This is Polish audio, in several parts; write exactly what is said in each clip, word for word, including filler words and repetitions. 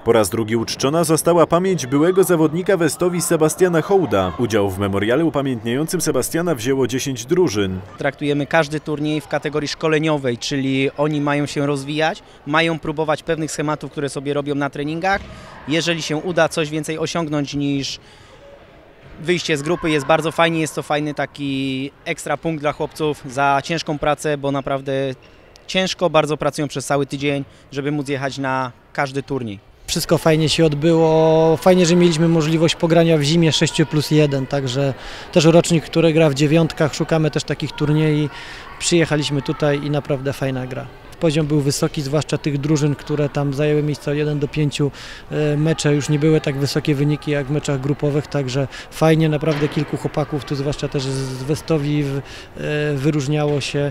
Po raz drugi uczczona została pamięć byłego zawodnika Westowi Sebastiana Hołda. Udział w memoriale upamiętniającym Sebastiana wzięło dziesięć drużyn. Traktujemy każdy turniej w kategorii szkoleniowej, czyli oni mają się rozwijać, mają próbować pewnych schematów, które sobie robią na treningach. Jeżeli się uda coś więcej osiągnąć niż wyjście z grupy, jest bardzo fajnie, jest to fajny taki ekstra punkt dla chłopców za ciężką pracę, bo naprawdę ciężko bardzo pracują przez cały tydzień, żeby móc jechać na każdy turniej. Wszystko fajnie się odbyło, fajnie, że mieliśmy możliwość pogrania w zimie sześć plus jeden, także też rocznik, który gra w dziewiątkach, szukamy też takich turniejów, przyjechaliśmy tutaj i naprawdę fajna gra. Poziom był wysoki, zwłaszcza tych drużyn, które tam zajęły miejsce od jeden do pięciu, mecze już nie były tak wysokie wyniki jak w meczach grupowych, także fajnie, naprawdę kilku chłopaków, tu zwłaszcza też z Westowi wyróżniało się.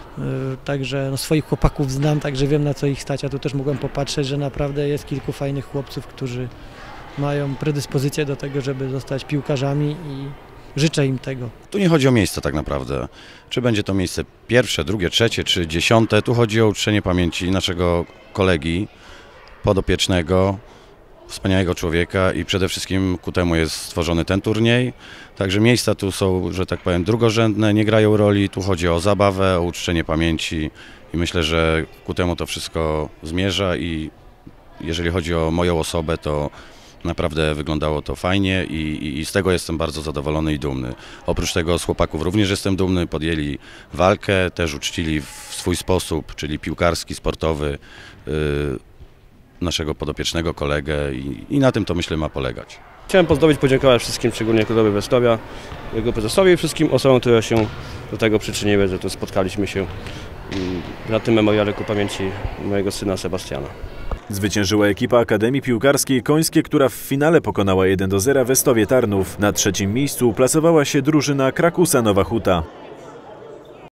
Także no, swoich chłopaków znam, także wiem, na co ich stać, a tu też mogłem popatrzeć, że naprawdę jest kilku fajnych chłopców, którzy mają predyspozycję do tego, żeby zostać piłkarzami i życzę im tego. Tu nie chodzi o miejsce tak naprawdę, czy będzie to miejsce pierwsze, drugie, trzecie czy dziesiąte, tu chodzi o uczczenie pamięci naszego kolegi podopiecznego, wspaniałego człowieka i przede wszystkim ku temu jest stworzony ten turniej. Także miejsca tu są, że tak powiem, drugorzędne, nie grają roli, tu chodzi o zabawę, o uczczenie pamięci i myślę, że ku temu to wszystko zmierza i jeżeli chodzi o moją osobę, to naprawdę wyglądało to fajnie i, i, i z tego jestem bardzo zadowolony i dumny. Oprócz tego z chłopaków również jestem dumny, podjęli walkę, też uczcili w swój sposób, czyli piłkarski, sportowy, yy, naszego podopiecznego kolegę i, i na tym to myślę ma polegać. Chciałem pozdrowić, podziękować wszystkim, szczególnie klubowi Westowia, jego prezesowi i wszystkim osobom, które się do tego przyczyniły, że tu spotkaliśmy się na tym memoriale ku pamięci mojego syna Sebastiana. Zwyciężyła ekipa Akademii Piłkarskiej Końskie, która w finale pokonała jeden do zera Westowię Tarnów. Na trzecim miejscu uplasowała się drużyna Krakusa Nowa Huta.